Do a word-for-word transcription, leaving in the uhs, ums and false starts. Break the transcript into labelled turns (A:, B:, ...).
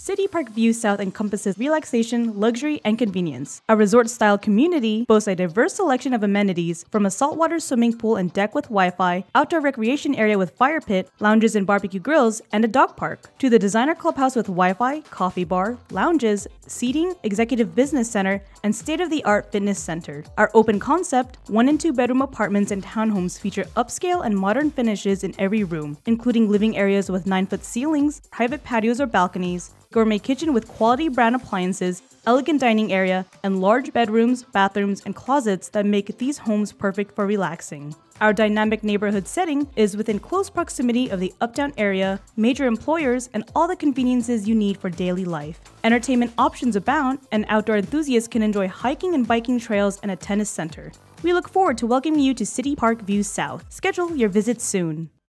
A: CityPark View South encompasses relaxation, luxury, and convenience. Our resort-style community boasts a diverse selection of amenities, from a saltwater swimming pool and deck with Wi-Fi, outdoor recreation area with fire pit, lounges and barbecue grills, and a dog park, to the designer clubhouse with Wi-Fi, coffee bar, lounges, seating, executive business center, and state-of-the-art fitness center. Our open concept, one and two bedroom apartments and townhomes feature upscale and modern finishes in every room, including living areas with nine-foot ceilings, private patios or balconies, gourmet kitchen with quality brand appliances, elegant dining area, and large bedrooms, bathrooms, and closets that make these homes perfect for relaxing. Our dynamic neighborhood setting is within close proximity of the uptown area, major employers, and all the conveniences you need for daily life. Entertainment options abound, and outdoor enthusiasts can enjoy hiking and biking trails and a tennis center. We look forward to welcoming you to CityPark View South. Schedule your visit soon.